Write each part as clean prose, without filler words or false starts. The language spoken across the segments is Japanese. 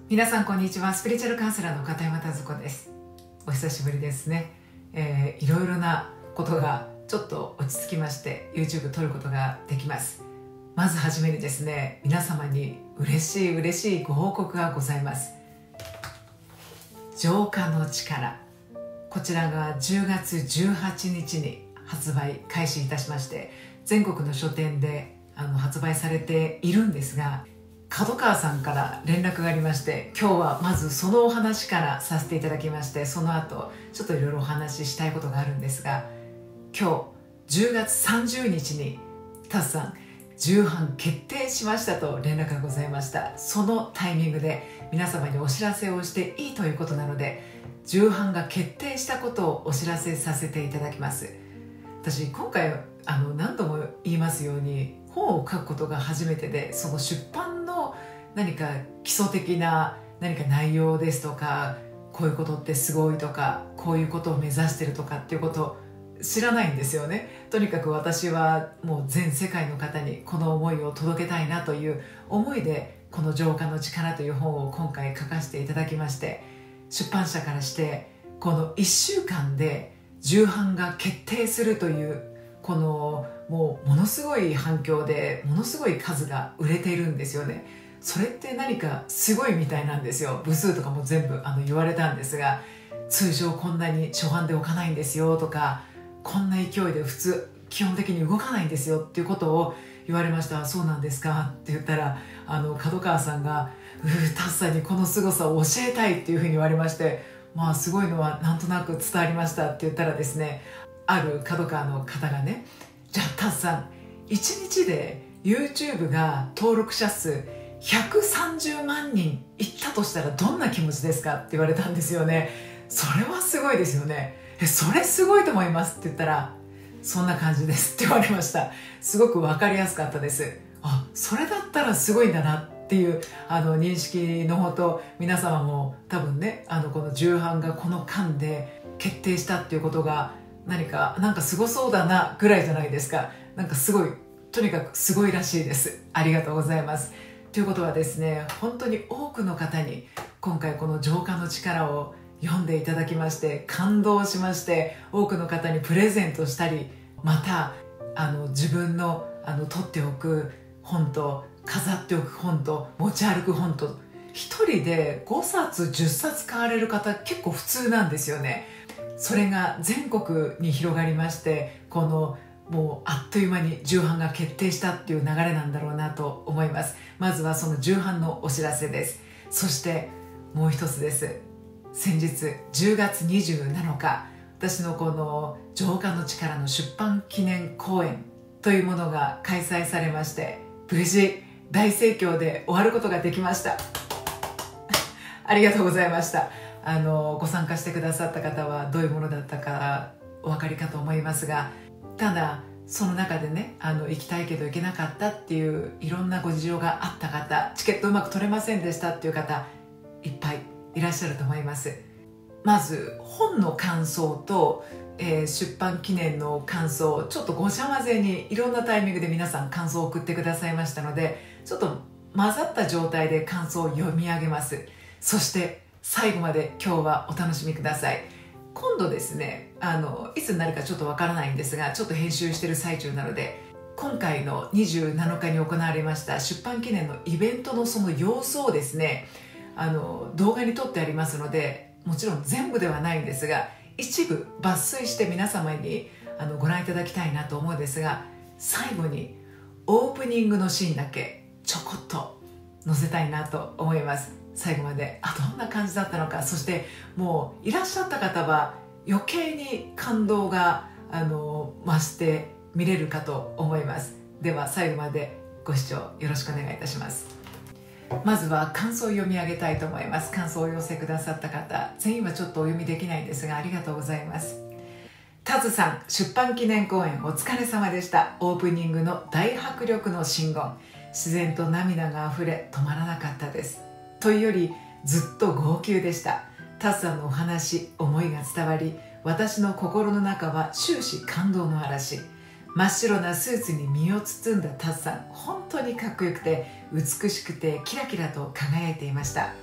皆さんこんにちは。スピリチュアルカウンセラーの片山田子です。お久しぶりですね。いろいろなことがちょっと落ち着きまして YouTube 撮ることができます。まずはじめにですね、皆様に嬉しいご報告がございます。浄化の力、こちらが10月18日に発売開始いたしまして、全国の書店で発売されているんですが、角川さんから連絡がありまして、今日はまずそのお話からさせていただきまして、その後ちょっといろいろお話ししたいことがあるんですが、今日10月30日にタスさん重版決定しましたと連絡がございました。そのタイミングで皆様にお知らせをしていいということなので、重版が決定したことをお知らせさせていただきます。私今回何度も言いますように、本を書くことが初めてで、その出版の何か基礎的な何か内容ですとか、こういうことってすごいとか、こういうことを目指してるとかっていうことを知らないんですよね。とにかく私はもう全世界の方にこの思いを届けたいなという思いで、この浄化の力という本を今回書かせていただきまして、出版社からしてこの1週間で重版が決定するというこのものすごい反響で、ものすごい数が売れているんですよね。それって何かすごいみたいなんですよ。部数とかも全部言われたんですが、通常こんなに初版で置かないんですよとか、こんな勢いで普通基本的に動かないんですよっていうことを言われました。そうなんですかって言ったら、角川さんがタスさんにこの凄さを教えたいっていうふうに言われまして、まあすごいのはなんとなく伝わりましたって言ったらですね、ある角川の方がね、じゃあタスさん1日で YouTube が登録者数130万人いったとしたらどんな気持ちですかって言われたんですよね。それはすごいですよね。それすごいと思いますって言ったら、そんな感じですって言われました。すごく分かりやすかったです。あ、それだったらすごいんだなっていう認識のもと、皆様も多分ね、この重版がこの間で決定したっていうことがなんかすごそうだなぐらいじゃないですか。なんかすごい、とにかくすごいらしいです。ありがとうございます。ということはですね、本当に多くの方に今回この浄化の力を読んでいただきまして感動しまして、多くの方にプレゼントしたり、また自分の取っておく本と飾っておく本と持ち歩く本と、一人で5冊10冊買われる方結構普通なんですよね。それが全国に広がりまして、このもうあっという間に重版が決定したっていう流れなんだろうなと思います。まずはその重版のお知らせです。そしてもう一つです。先日10月27日、私のこの浄化の力の出版記念講演というものが開催されまして、無事大盛況で終わることができましたありがとうございました。ご参加してくださった方はどういうものだったかお分かりかと思いますが、ただその中でね、行きたいけど行けなかったっていういろんなご事情があった方、チケットうまく取れませんでしたっていう方いっぱいいらっしゃると思います。まず本の感想と、出版記念の感想、ちょっとごちゃ混ぜにいろんなタイミングで皆さん感想を送ってくださいましたので、ちょっと混ざった状態で感想を読み上げます。そして最後まで今日はお楽しみください。今度ですね、いつになるかちょっとわからないんですが、ちょっと編集してる最中なので、今回の27日に行われました出版記念のイベントのその様子をですね、動画に撮ってありますので、もちろん全部ではないんですが、一部抜粋して皆様にご覧いただきたいなと思うんですが、最後にオープニングのシーンだけちょこっと載せたいなと思います。最後までどんな感じだったのか、そしてもういらっしゃった方は余計に感動が増して見れるかと思います。では最後までご視聴よろしくお願いいたします。まずは感想を読み上げたいと思います。感想をお寄せくださった方、全員はちょっとお読みできないんですが、ありがとうございます。タズさん、出版記念公演お疲れ様でした。オープニングの大迫力の真言、自然と涙があふれ止まらなかったです。というよりずっと号泣でした。タズさんのお話、思いが伝わり、私の心の中は終始感動の嵐。真っ白なスーツに身を包んだタズさん、本当にかっこよくて美しくてキラキラと輝いていました。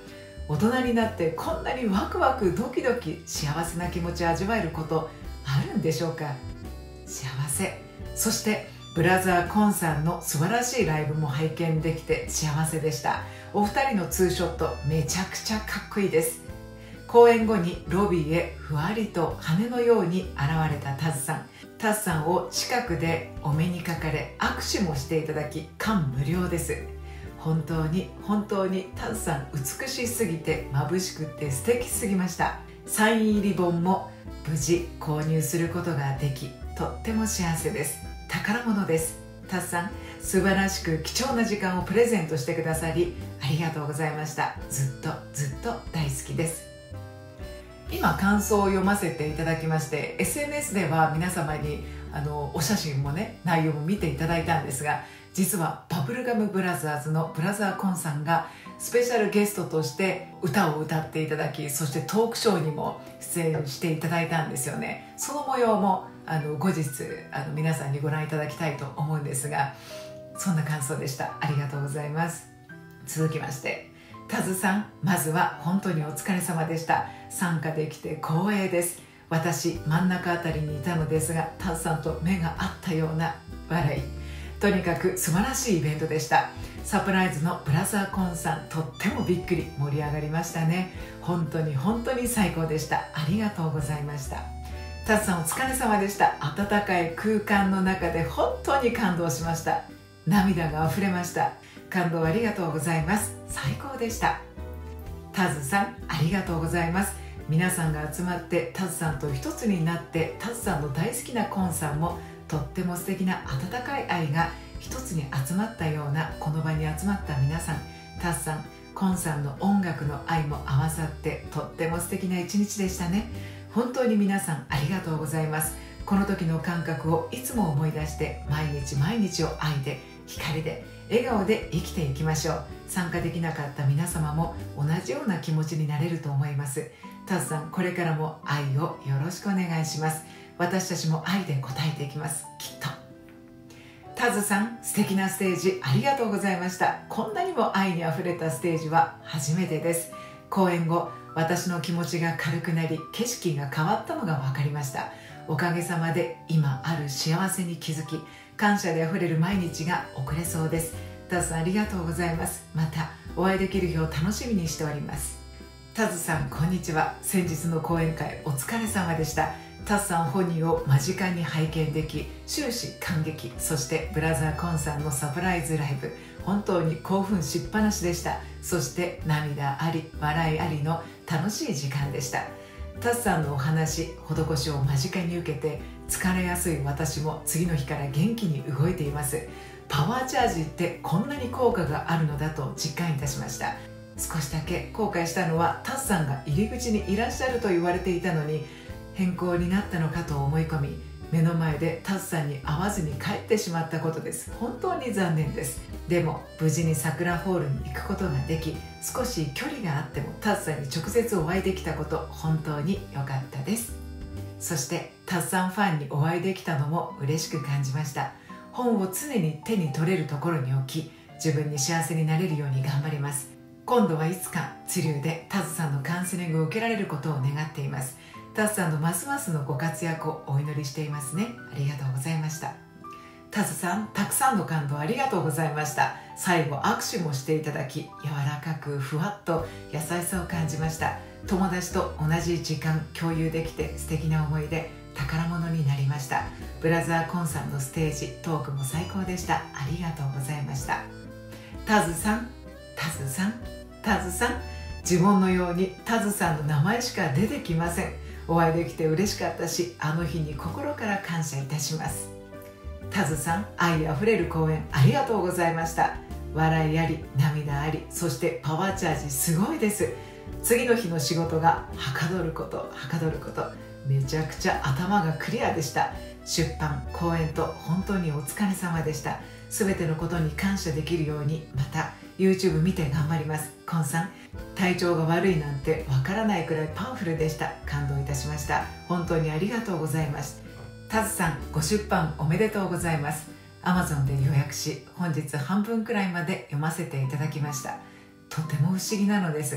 大人になってこんなにワクワクドキドキ幸せな気持ちを味わえることあるんでしょうか。幸せ。そしてブラザーコンさんの素晴らしいライブも拝見できて幸せでした。お二人のツーショットめちゃくちゃかっこいいです。公演後にロビーへふわりと羽のように現れたタズさん。タズさんを近くでお目にかかれ握手もしていただき感無量です。本当に本当にタズさん美しすぎて眩しくて素敵すぎました。サイン入り本も無事購入することができとっても幸せです。宝物です。タズさん素晴らしく貴重な時間をプレゼントしてくださりありがとうございました。ずっとずっと大好きです。今感想を読ませていただきまして SNS では皆様にお写真もね内容も見ていただいたんですが、実はバブルガムブラザーズのブラザーコンさんがスペシャルゲストとして歌を歌っていただき、そしてトークショーにも出演していただいたんですよね。その模様も後日皆さんにご覧いただきたいと思うんですが、そんな感想でした。ありがとうございます。続きましてタズさん、まずは本当にお疲れ様でした。参加できて光栄です。私真ん中あたりにいたのですがタズさんと目が合ったような笑い。とにかく素晴らしいイベントでした。サプライズのブラザーコンさん、とってもびっくり盛り上がりましたね。本当に本当に最高でした。ありがとうございました。タズさんお疲れ様でした。温かい空間の中で本当に感動しました。涙が溢れました。感動ありがとうございます。最高でした。タズさんありがとうございます。皆さんが集まってタズさんと一つになってタズさんの大好きなコンさんもとっても素敵な温かい愛が一つに集まったようなこの場に集まった皆さん、タズさん、コンさんの音楽の愛も合わさってとっても素敵な一日でしたね。本当に皆さんありがとうございます。この時の感覚をいつも思い出して毎日毎日を愛で光で笑顔で生きていきましょう。参加できなかった皆様も同じような気持ちになれると思います。タズさん、これからも愛をよろしくお願いします。私たちも愛で応えていきます、きっと。タズさん、素敵なステージありがとうございました。こんなにも愛にあふれたステージは初めてです。公演後、私の気持ちが軽くなり景色が変わったのが分かりました。おかげさまで今ある幸せに気づき、感謝であふれる毎日が送れそうです。タズさんありがとうございます。またお会いできる日を楽しみにしております。タズさんこんにちは。先日の講演会お疲れ様でした。タズさん本人を間近に拝見でき終始感激。そしてブラザーコンさんのサプライズライブ、本当に興奮しっぱなしでした。そして涙あり笑いありの楽しい時間でした。タズさんのお話施しを間近に受けて疲れやすい私も次の日から元気に動いています。パワーチャージってこんなに効果があるのだと実感いたしました。少しだけ後悔したのはタズさんが入り口にいらっしゃると言われていたのに変更になったのかと思い込み、目の前でタズさんに会わずに帰ってしまったことです。本当に残念です。でも無事に桜ホールに行くことができ、少し距離があってもタズさんに直接お会いできたこと本当に良かったです。そしてタズさんファンにお会いできたのも嬉しく感じました。本を常に手に取れるところに置き、自分に幸せになれるように頑張ります。今度はいつかツリューでタズさんのカウンセリングを受けられることを願っています。タズさんのますますのご活躍をお祈りしていますね。ありがとうございました。タズさん、たくさんの感動ありがとうございました。最後握手もしていただき、柔らかくふわっと優しさを感じました。友達と同じ時間共有できて素敵な思い出、宝物になりました。ブラザーコンさんのステージトークも最高でした。ありがとうございました。タズさん、タズさん、タズさん、自分のようにタズさんの名前しか出てきません。お会いできて嬉しかったし、あの日に心から感謝いたします。タズさん、愛あふれる講演ありがとうございました。笑いあり涙あり、そしてパワーチャージすごいです。次の日の仕事がはかどることめちゃくちゃ頭がクリアでした。出版講演と本当にお疲れ様でした。全てのことに感謝できるようにまた YouTube 見て頑張ります。コンさん、体調が悪いなんてわからないくらいパワフルでした。感動いたしました。本当にありがとうございます。タズさん、ご出版おめでとうございます。 Amazon で予約し本日半分くらいまで読ませていただきました。とても不思議なのですが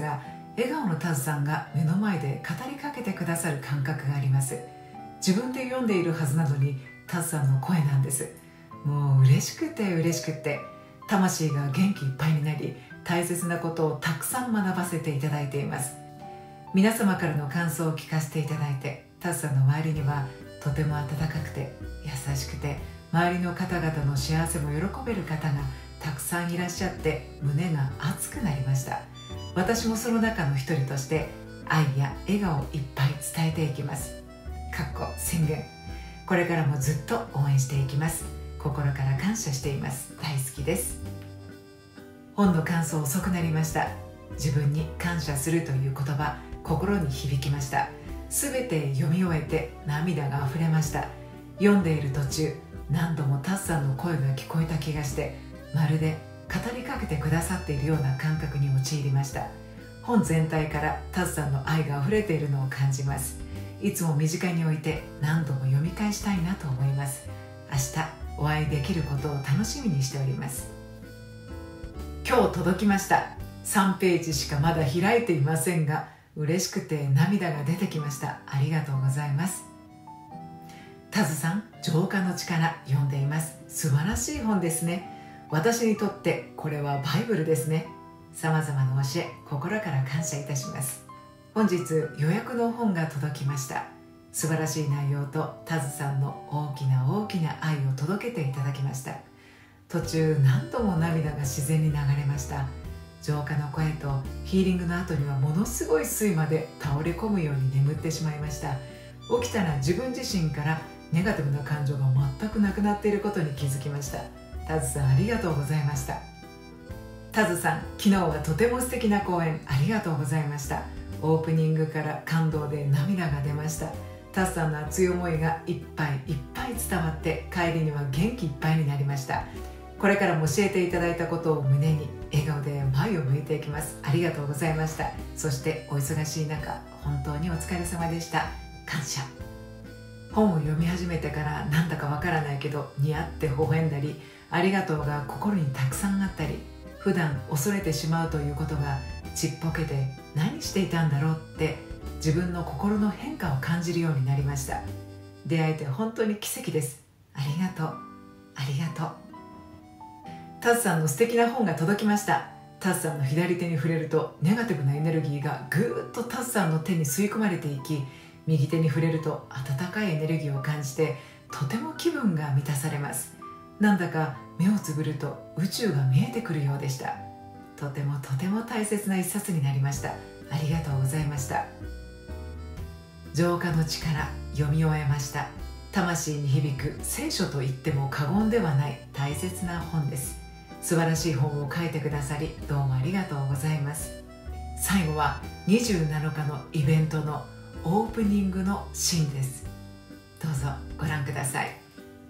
笑顔のタズさんが目の前で語りかけてくださる感覚があります。自分で読んでいるはずなのにタズさんの声なんです。もう嬉しくて嬉しくて、魂が元気いっぱいになり、大切なことをたくさん学ばせていただいています。皆様からの感想を聞かせていただいて、タズさんの周りにはとても温かくて優しくて、周りの方々の幸せも喜べる方がたくさんいらっしゃって、胸が熱くなりました。私もその中の一人として愛や笑顔をいっぱい伝えていきます。宣言。これからもずっと応援していきます。心から感謝しています。大好きです。本の感想遅くなりました。自分に感謝するという言葉、心に響きました。すべて読み終えて涙があふれました。読んでいる途中、何度もタズさんの声が聞こえた気がして、まるで語りかけてくださっているような感覚に陥りました。本全体からタズさんの愛があふれているのを感じます。いつも身近に置いて何度も読み返したいなと思います。明日お会いできることを楽しみにしております。今日届きました。3ページしかまだ開いていませんが、嬉しくて涙が出てきました。ありがとうございます。タズさん、浄化の力読んでいます。素晴らしい本ですね。私にとってこれはバイブルですね。さまざまな教え、心から感謝いたします。本日予約の本が届きました。素晴らしい内容とタズさんの大きな大きな愛を届けていただきました。途中何度も涙が自然に流れました。浄化の声とヒーリングの後にはものすごい睡魔で倒れ込むように眠ってしまいました。起きたら自分自身からネガティブな感情が全くなくなっていることに気づきました。タズさん、ありがとうございました。タズさん、昨日はとても素敵な講演ありがとうございました。オープニングから感動で涙が出ました。タズさんの熱い思いがいっぱいいっぱい伝わって、帰りには元気いっぱいになりました。これからも教えていただいたことを胸に笑顔で前を向いていきます。ありがとうございました。そしてお忙しい中、本当にお疲れ様でした。感謝。本を読み始めてからなんだかわからないけど、似合って微笑んだり、ありがとうが心にたくさんあったり、普段恐れてしまうということがちっぽけで何していたんだろうって自分の心の変化を感じるようになりました。出会えて本当に奇跡です。ありがとう、ありがとう。タズさんの素敵な本が届きました。タズさんの左手に触れるとネガティブなエネルギーがぐーっとタズさんの手に吸い込まれていき、右手に触れると温かいエネルギーを感じて、とても気分が満たされます。なんだか目をつぶると宇宙が見えてくるようでした。とてもとても大切な一冊になりました。ありがとうございました。浄化の力、読み終えました。魂に響く聖書と言っても過言ではない大切な本です。素晴らしい本を書いてくださり、どうもありがとうございます。最後は27日のイベントのオープニングのシーンです。どうぞご覧ください。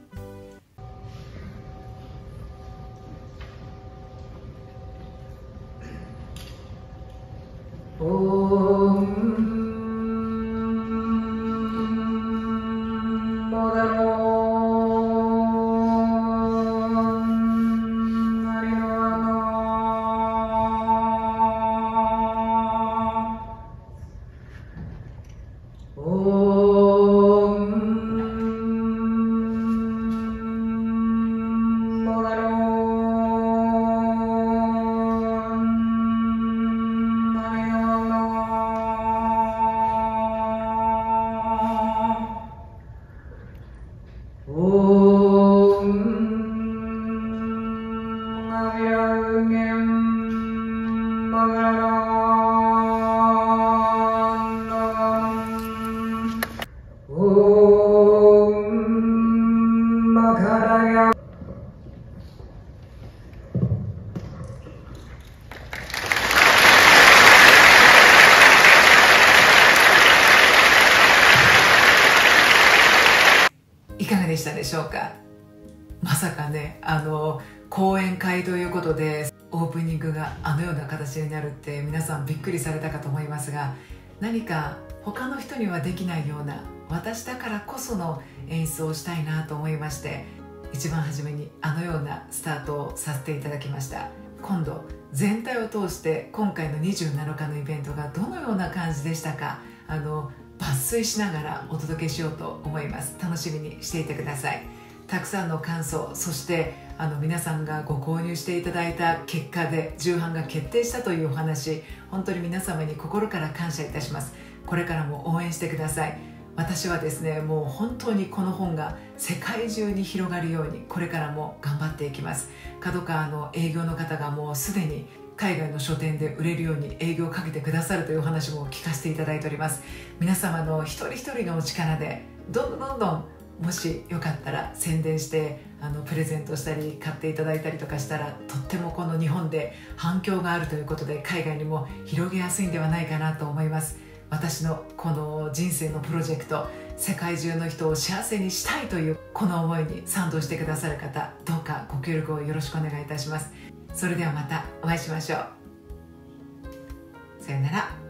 いかがでしたでしょうか。まさかね、講演会ということでオープニングがあのような形になるって皆さんびっくりされたかと思いますが、何か他の人にはできないような私だからこその演出をしたいなと思いまして、一番初めにあのようなスタートをさせていただきました。今度全体を通して今回の27日のイベントがどのような感じでしたか、抜粋しながらお届けしようと思います。楽しみにしていてください。たくさんの感想、そして皆さんがご購入していただいた結果で重版が決定したというお話、本当に皆様に心から感謝いたします。これからも応援してください。私はですね、もう本当にこの本が世界中に広がるようにこれからも頑張っていきます。角川の営業の方がもうすでに海外の書店で売れるように営業をかけてくださるというお話も聞かせていただいております。皆様の一人一人のお力でどんどんもしよかったら宣伝してプレゼントしたり買っていただいたりとかしたら、とってもこの日本で反響があるということで海外にも広げやすいんではないかなと思います。私のこの人生のプロジェクト、世界中の人を幸せにしたいというこの思いに賛同してくださる方、どうかご協力をよろしくお願いいたします。それではまたお会いしましょう。さよなら。